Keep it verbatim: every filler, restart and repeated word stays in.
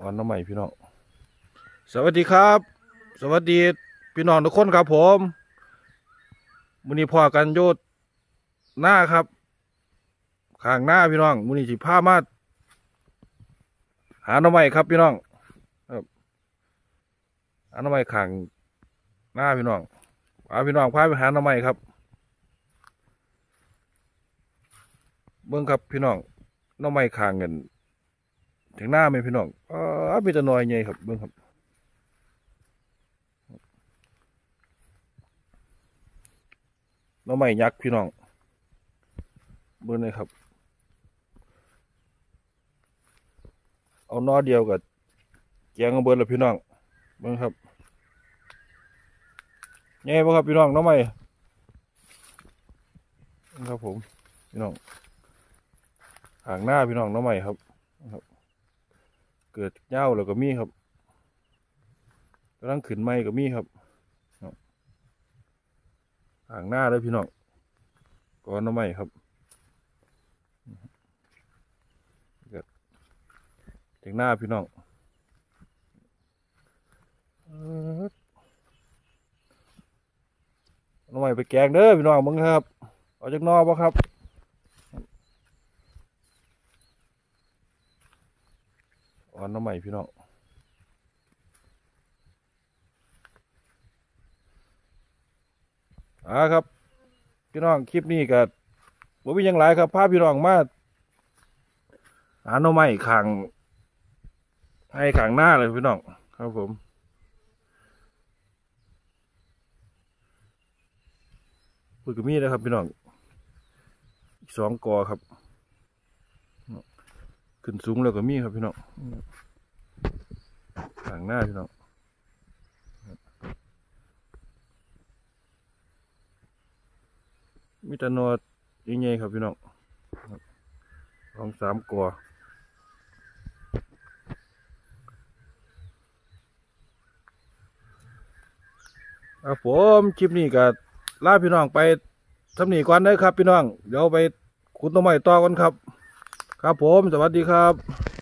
อ่อนน้ำใหม่พี่น้องสวัสดีครับสวัสดีพี่น้องทุกคนครับผมมื้อนี้พ่อกันโยดหน้าครับข้างหน้าพี่น้องมื้อนี้สิพามาหาหน่อไม้ครับพี่น้องครับหาหน่อไม้ข้างหน้าพี่น้องพาพี่น้องพาไปหาหน่อไม้ครับเบิ่งครับพี่น้องหน่อไม้ข้างเงินถึงหน้าไหมพี่น้องอ๋อมีแต่น้อยใหญ่ครับเบิ่งครับหน่อไม้ยักษ์พี่น้องเบิ่งเลยครับเอาหน่อเดียวกับแกงกระเบิดเลยพี่น้องเบิ่งครับใหญ่ป่ะครับพี่น้องหน่อไม้ครับผมพี่น้องห่างหน้าพี่น้องหน่อไม้ครับครับเกิดเหย้าแล้วก็มีครับกำลังขึ้นไม้ก็มีครับห่างหน้าเลยพี่น้องก้อนหน่อไม้ครับเกิดถึงหน้าพี่น้องหน่อไม้ไปแกงเด้อพี่น้องมึงครับเอาจากนอป่ะครับอ่อนหน่อไม้พี่น้องอ่าครับพี่น้องคลิปนี้ก็บ่มีหยังหลายครับพาพี่น้องมาหาหน่อไม้ข้างให้ข้างหน้าเลยพี่น้องครับผมพูดกับมีนะครับพี่น้องอีกสองกอครับขึ้นสูงแล้วก็มีครับพี่น้องข้างหน้าพี่น้องมีแต่นอใหญ่ๆครับพี่น้องสองสามกอครับผมคลิปนี้ก็ลาพี่น้องไปทำหนีก่อนเด้อครับพี่น้องเดี๋ยวไปขุดต้นไม้ต่อกันครับครับผมสวัสดีครับ